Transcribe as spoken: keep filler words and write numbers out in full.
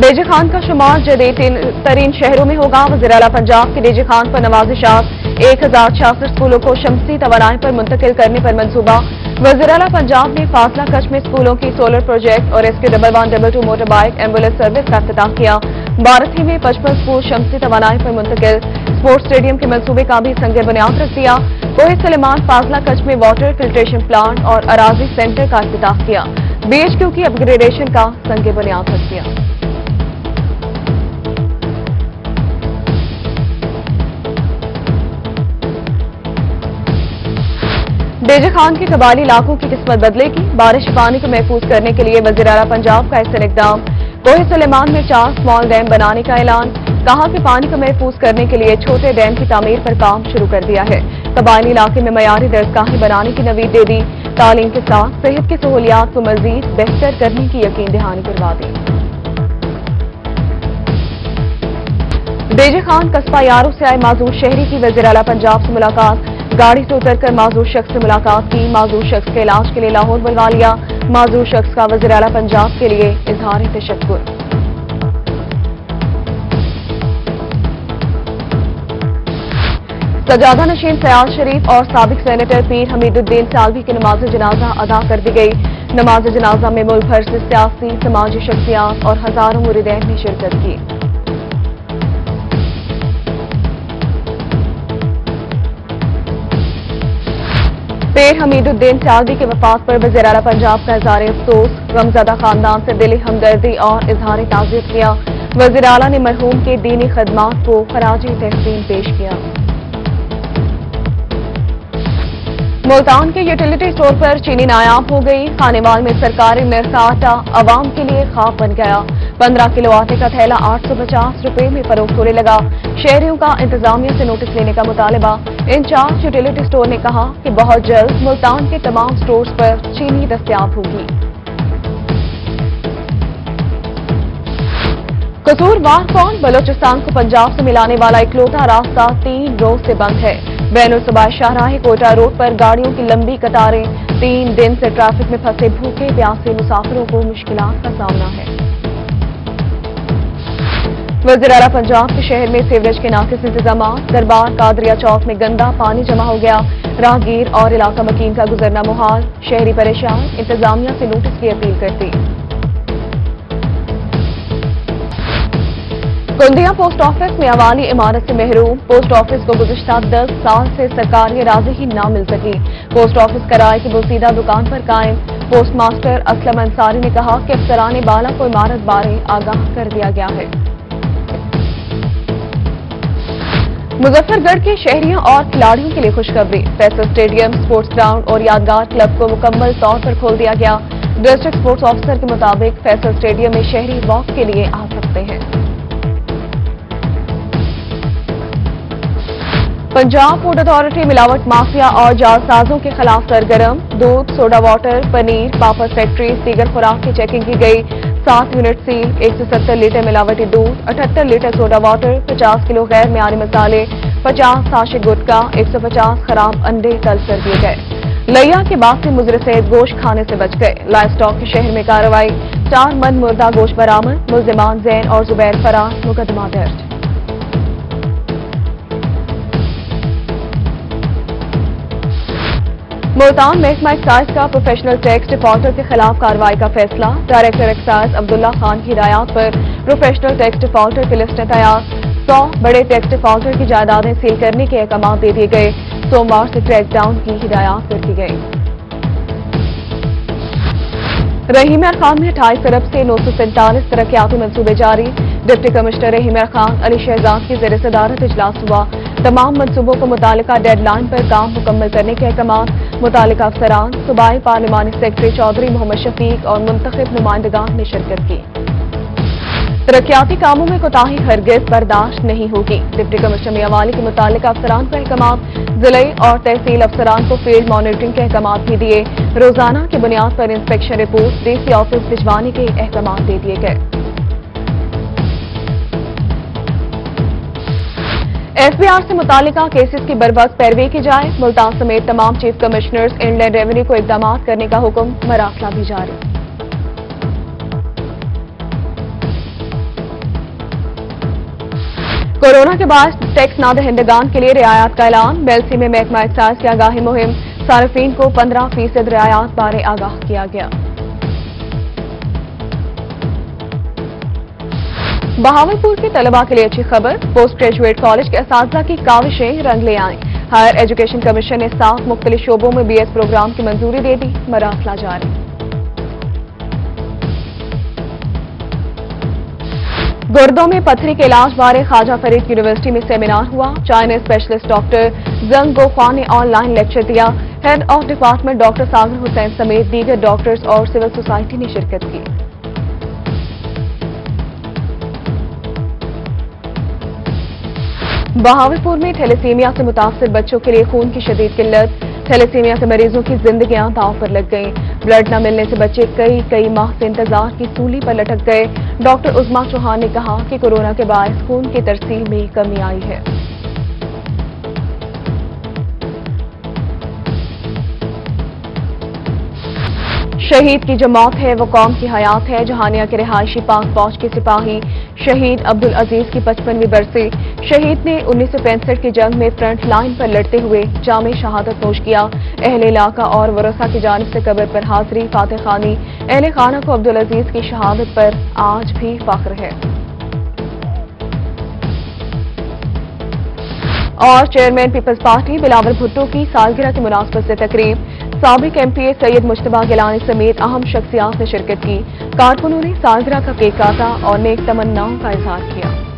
Daisy Khan का शुमार जदीद तरीन शहरों में होगा। वज़ीर आला पंजाब के डेजी खान पर नवाजिशात एक हजार छियासठ स्कूलों को शमसी तवानाई पर मुंतकिल करने पर मंसूबा। वज़ीर आला पंजाब ने फासला कच में स्कूलों की सोलर प्रोजेक्ट और एसके double one double two motor bike ambulance service का इफ्तिताह किया। बारथी में पचपन स्कूल शमसी तवानाई पर मुंतकिल। स्पोर्ट्स स्टेडियम के मंसूबे का भी संग बुनियाद रख दिया। कोहे सलेमान फासला कच में वाटर फिल्ट्रेशन प्लांट और अराजी सेंटर का इफ्तिताह किया। बीएचक्यू की अपग्रेडेशन का संग बुनियाद रख दिया। डेजी खान के कबाली इलाकों की किस्मत बदलेगी। बारिश पानी को महफूज करने के लिए वज़ीर आला पंजाब का अहसन इक़दाम। कोहे सलेमान में चार स्मॉल डैम बनाने का ऐलान। कहा कि पानी को महफूज करने के लिए छोटे डैम की तामीर पर काम शुरू कर दिया है। कबायली इलाके में मयारी दरगाहें बनाने की नवीद दे दी। तालीम के साथ सेहत की सहूलियात को मजीद बेहतर करने की यकीन दहानी करवा दी। डेजी खान कस्बा यारों से आए माजूर शहरी की वज़ीर आला पंजाब से मुलाकात। गाड़ी से उतरकर माजूर शख्स से मुलाकात की। माजूर शख्स के इलाज के लिए लाहौर बुलवा लिया। माजूर शख्स का वज़ीर आला पंजाब के लिए इजहार तशक्कुर। सजादा नशीन सयाद शरीफ और साबिक सेनेटर पीर हमीदुद्दीन सालवी की नमाज जनाजा अदा कर दी गई। नमाज जनाजा में मुल्क भर से सियासी समाजी शख्सियात और हजारों मुरीदैन ने शिरकत की। पीर हमीदुद्दीन सालवी के वफात पर वज़ीर आला पंजाब का इज़हार अफसोस। गमज़दा खानदान से दिली हमदर्दी और इज़हार ताज़ियत किया। वज़ीर आला ने मरहूम के दीनी खदमात को खराज तहसीन पेश किया। मुल्तान के यूटिलिटी स्टोर पर चीनी नायाब हो गई। खानेवाल में सरकारी नर्स आटा आवाम के लिए ख्वाब बन गया। पंद्रह किलो आटे का थैला आठ सौ पचास रुपए में फरोख्त होने लगा। शहरियों का इंतजामिया से नोटिस लेने का मुतालबा। इंचार्ज यूटिलिटी स्टोर ने कहा कि बहुत जल्द मुल्तान के तमाम स्टोर्स पर चीनी दस्तयाब होगी। कसूरवार कौन? बलोचिस्तान को पंजाब से मिलाने वाला इकलौता रास्ता तीन रोज से बंद है। बैनुल-सुबाह शाहराह कोटा रोड पर गाड़ियों की लंबी कतारें। तीन दिन से ट्रैफिक में फंसे भूखे प्यासे मुसाफिरों को मुश्किलात का सामना है। वज़ीर आला पंजाब के शहर में सीवरेज के नाकिस इंतजाम। दरबार कादरिया चौक में गंदा पानी जमा हो गया। राहगीर और इलाका मकीन का गुजरना मुहाल। शहरी परेशान। इंतजामिया से नोटिस की अपील करती। कुंदिया पोस्ट ऑफिस में अवाली इमारत से महरूम। पोस्ट ऑफिस को गुज़िश्ता दस साल से सरकारी राज़ी ही न मिल सकी। पोस्ट ऑफिस किराए की बोसीदा दुकान पर कायम। पोस्ट मास्टर असलम अंसारी ने कहा कि अफसरान बाला को इमारत बारे आगाह कर दिया गया है। मुजफ्फरगढ़ के शहरियों और खिलाड़ियों के लिए खुशखबरी। फैसल स्टेडियम, स्पोर्ट्स ग्राउंड और यादगार क्लब को मुकम्मल तौर पर खोल दिया गया। डिस्ट्रिक्ट स्पोर्ट्स ऑफिसर के मुताबिक फैसल स्टेडियम में शहरी वॉक के लिए आ सकते हैं। पंजाब फूड अथॉरिटी मिलावट माफिया और जालसाजों के खिलाफ सरगर्म। दूध, soda water, paneer, papad factory, दीगर खुराक की चेकिंग की गई। सात यूनिट सील, एक सौ सत्तर लीटर मिलावटी दूध, अठहत्तर लीटर सोडा वाटर, पचास किलो गैर मियारी मसाले, पचास साशे गुटखा, एक सौ पचास खराब अंडे तलब कर दिए गए। लैया के बाद से मुजरे सहित गोश्त खाने से बच गए। लाइव स्टॉक के शहर में कार्रवाई। चार मन मुर्दा गोश्त बरामद। मुल्जिमान जैन और जुबैर फरार। मुकदमा दर्ज। मुल्तान महकमा एक्साइज का प्रोफेशनल टैक्स डिफॉल्टर के खिलाफ कार्रवाई का फैसला। डायरेक्टर एक्साइज अब्दुल्ला खान की हिदायत पर प्रोफेशनल टैक्स डिफॉल्टर की लिस्टें तैयार। सौ बड़े टैक्स डिफॉल्टर की जायदादें सील करने के अहकाम दे दिए गए। सोमवार से क्रैकडाउन की हिदायत कर दी गई। रहीम खान में अट्ठाईस अरब से नौ सौ सैंतालीस तरक्याती मंसूबे जारी। डिप्टी कमिश्नर रहीम खान अली शहजाद की ज़ेर सदारत इजलास हुआ। तमाम मंसूबों को मुतालिका डेडलाइन पर काम मुकम्मल करने के अहकाम। मुतालिका अफसरान, सूबाई पार्लिमानी सेक्रेटरी चौधरी मोहम्मद शफीक और मुंतखब नुमाइंदगान ने शिरकत की। तरक्याती कामों में कोताही हरगिज बर्दाश्त नहीं होगी। डिप्टी कमिश्नर मियांवाली के मुतालिका अफसरान को अहकाम। जिले और तहसील अफसरान को फील्ड मॉनिटरिंग के अहकाम भी दिए। रोजाना की बुनियाद पर इंस्पेक्शन रिपोर्ट डीसी ऑफिस भिजवाने के अहकाम दे दिए गए। एफबीआर से मुतालिका केसेस की बरवक्त पैरवी की जाए। मुल्तान समेत तमाम चीफ कमिश्नर्स इनलैंड रेवेन्यू को इकदाम करने का हुक्म। मरासला भी जारी। कोरोना के बाद टैक्स ना दहिंदगान के लिए रियायत का ऐलान। बेलसी में महकमा एक्साइज की आगाही मुहिम, सार्फिन को पंद्रह फीसद रियायत बारे आगाह किया गया। बहावलपुर के तलबा के लिए अच्छी खबर, पोस्ट ग्रेजुएट कॉलेज के असातिज़ा की काविशें रंग ले आईं। हायर एजुकेशन कमीशन ने सात मुख्तलिफ शोबों में बीएस प्रोग्राम की मंजूरी दे दी, मराहला जारी। गुर्दों में पत्थरी के इलाज बारे ख्वाजा फरीद यूनिवर्सिटी में सेमिनार हुआ। Chinese specialist doctor Jang Gofa ने ऑनलाइन लेक्चर दिया। Head of department doctor Sagar Hussain समेत दीगर डॉक्टर्स और सिविल सोसाइटी ने शिरकत की। बहावलपुर में थैलेसीमिया से मुतासर बच्चों के लिए खून की शदीद किल्लत। थैलेसीमिया से मरीजों की जिंदगियां दांव पर लग गईं। ब्लड न मिलने से बच्चे कई कई माह से इंतजार की सूली पर लटक गए। डॉक्टर उस्मा चौहान ने कहा कि कोरोना के बायस खून की तरसील में कमी आई है। शहीद की जो मौत है वो कौम की हयात है। जहानिया के रिहायशी पाक फौज के सिपाही शहीद अब्दुल अजीज की पचपनवीं बरसी। शहीद ने उन्नीस सौ पैंसठ की जंग में फ्रंट लाइन पर लड़ते हुए जामे शहादत नोश किया। अहले इलाका और वरसा की जानिब से कब्र पर हाजिरी फातह खानी। अहले खाना को अब्दुल अजीज की शहादत पर आज भी फख्र है। और चेयरमैन पीपल्स पार्टी बिलावल भुट्टो की सालगिरह की मुनासबत से तकरीब। साबिक एमपीए सैयद मुश्तबा गिलानी समेत अहम शख्सियात ने शिरकत की। कारकुनों ने सालगिरह का केक काटा और नेक तमन्नाओं का इजहार किया।